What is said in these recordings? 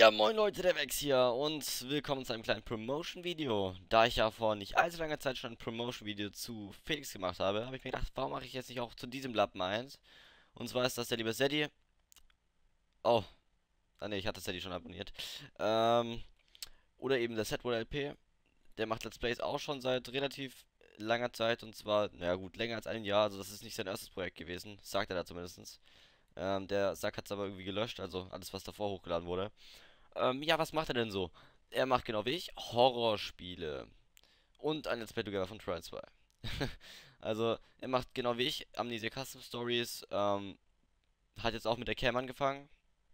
Ja, moin Leute, der Wex hier und willkommen zu einem kleinen Promotion-Video. Da ich ja vor nicht allzu langer Zeit schon ein Promotion-Video zu Felix gemacht habe, habe ich mir gedacht, warum mache ich jetzt nicht auch zu diesem Lappen eins? Und zwar ist das der liebe Sadie. Oh, ne, ich hatte Sadie schon abonniert. Oder eben der Setwood LP. Der macht Let's Plays auch schon seit relativ langer Zeit und zwar, naja gut, länger als ein Jahr, also das ist nicht sein erstes Projekt gewesen, sagt er da zumindest. Der Sack hat es aber irgendwie gelöscht, also alles, was davor hochgeladen wurde. Ja, was macht er denn so? Er macht genau wie ich Horrorspiele und ein Let's Play Together von Trial 2. Also, er macht genau wie ich Amnesia Custom Stories, hat jetzt auch mit der Cam angefangen.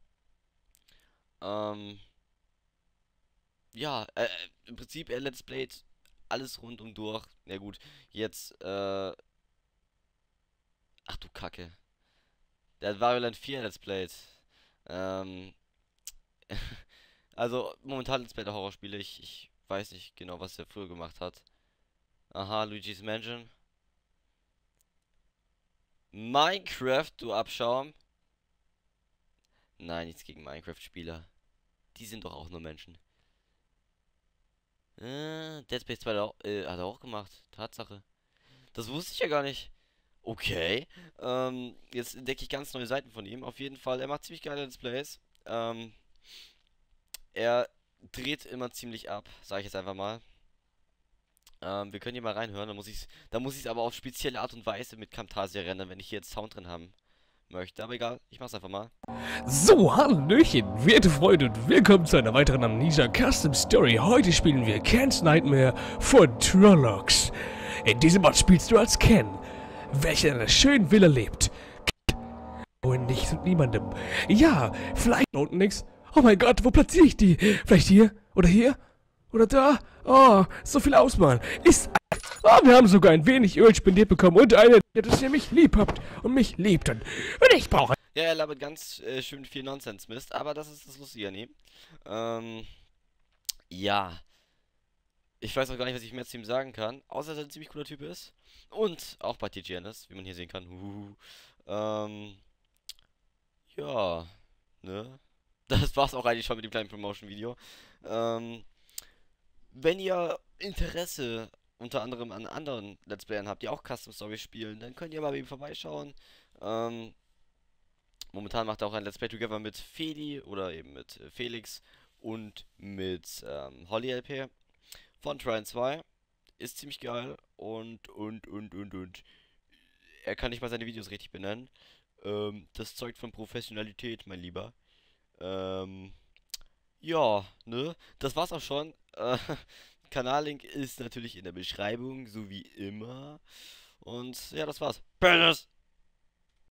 Ähm, ja, im Prinzip er Let's Playt alles rundum durch. Na gut, jetzt, ach du Kacke. Der hat Variant 4 Let's Playt. Ähm, also, momentan Let's Play der Horrorspiele. Ich weiß nicht genau, was er früher gemacht hat. Aha, Luigi's Mansion. Minecraft, du Abschaum. Nein, nichts gegen Minecraft-Spieler. Die sind doch auch nur Menschen. Dead Space 2 hat er auch gemacht. Tatsache. Das wusste ich ja gar nicht. Okay. Jetzt entdecke ich ganz neue Seiten von ihm. Auf jeden Fall, er macht ziemlich geile Let's Plays. Er dreht immer ziemlich ab, sage ich jetzt einfach mal. Wir können hier mal reinhören. Da muss ich's aber auf spezielle Art und Weise mit Camtasia rendern, wenn ich hier jetzt Sound drin haben möchte. Aber egal, ich mach's einfach mal. So, hallöchen, werte Freunde und willkommen zu einer weiteren Amnesia Custom Story. Heute spielen wir Ken's Nightmare von Trollocs. In diesem Mod spielst du als Ken, welcher in einer schönen Villa lebt. Und nichts und niemandem. Ja, vielleicht unten nix. Oh mein Gott, wo platziere ich die? Vielleicht hier? Oder hier? Oder da? Oh, so viel Auswahl. Oh, wir haben sogar ein wenig Öl spendiert bekommen und eine, dass ihr mich lieb habt und mich liebt. Und ich brauche... Ja, er labert ganz schön viel Nonsens-Mist, aber das ist das Lustige an ihm. Ja. Ich weiß auch gar nicht, was ich mehr zu ihm sagen kann, außer dass er ein ziemlich cooler Typ ist. Und auch bei TGN ist, wie man hier sehen kann. Ja, ne? Das war's auch eigentlich schon mit dem kleinen Promotion-Video. Wenn ihr Interesse unter anderem an anderen Let's Playern habt, die auch Custom Stories spielen, dann könnt ihr mal bei ihm vorbeischauen. Momentan macht er auch ein Let's Play Together mit Feli oder eben mit Felix und mit Holly LP von Trine 2. Ist ziemlich geil und. Er kann nicht mal seine Videos richtig benennen. Das zeugt von Professionalität, mein Lieber. Ja, ne? Das war's auch schon. Kanallink ist natürlich in der Beschreibung, so wie immer. Und ja, das war's. Peace!